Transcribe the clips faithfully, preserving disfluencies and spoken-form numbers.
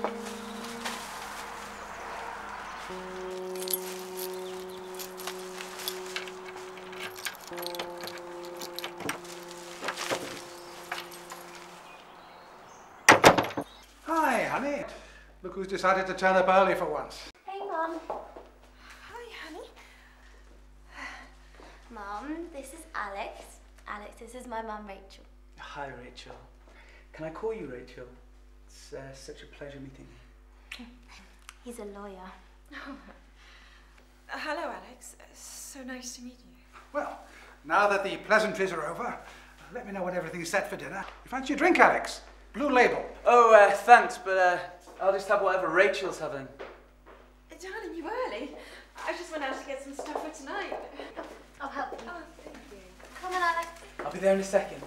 Hi, honey. Look who's decided to turn up early for once. Hey, Mum. Hi, honey. Mum, this is Alex. Alex, this is my mum, Rachel. Hi, Rachel. Can I call you Rachel? It's uh, such a pleasure meeting you. He's a lawyer. Oh. Uh, hello, Alex. Uh, so nice to meet you. Well, now that the pleasantries are over, let me know when everything's set for dinner. You fancy a drink, Alex? Blue Label. Oh, uh, thanks, but uh, I'll just have whatever Rachel's having. Uh, darling, you early? I just went out to get some stuff for tonight. I'll help you. Oh, thank you. Come on, Alex. I'll be there in a second.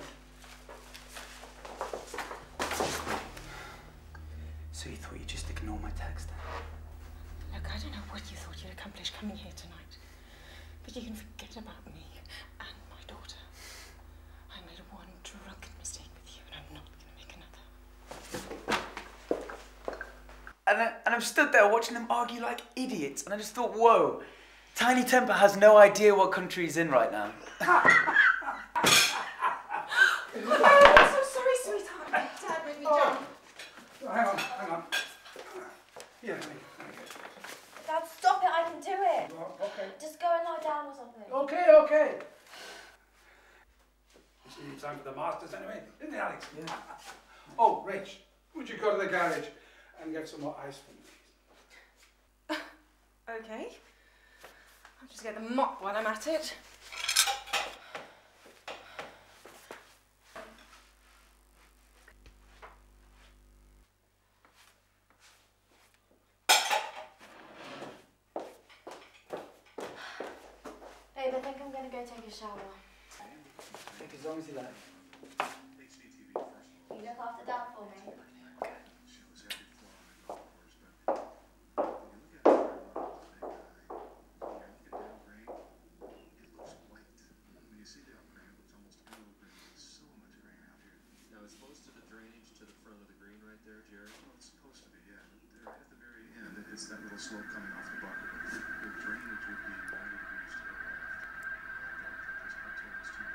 So you thought you'd just ignore my text then? Look, I don't know what you thought you'd accomplish coming here tonight, but you can forget about me and my daughter. I made one drunken mistake with you, and I'm not going to make another. And, I, and I'm stood there watching them argue like idiots, and I just thought, whoa, Tiny Temper has no idea what country he's in right now. Oh, I'm so sorry, sweetheart. Dad made me jump. Oh, hang on, hang on. Here, honey. Dad, stop it. I can do it. Oh, okay. Just go and lie down or something. Okay, okay. It's nearly time for the masters anyway, isn't it, Alex? Yeah. Oh, Rach, would you go to the garage and get some more ice for me, please? Okay. I'll just get the mop while I'm at it. Babe, I think I'm going to go take a shower. Take as long as you like. You look after Dad for me. It's that little slope coming off the bucket. The drainage would be ninety degrees to the left. This cartoon is too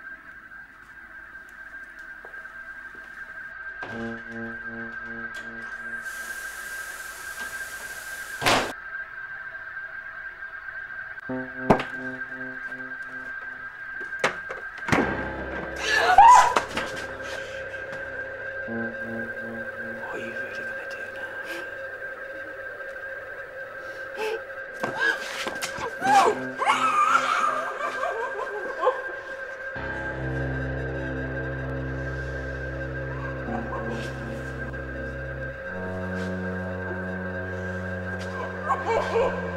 What are you really gonna do now? Oh,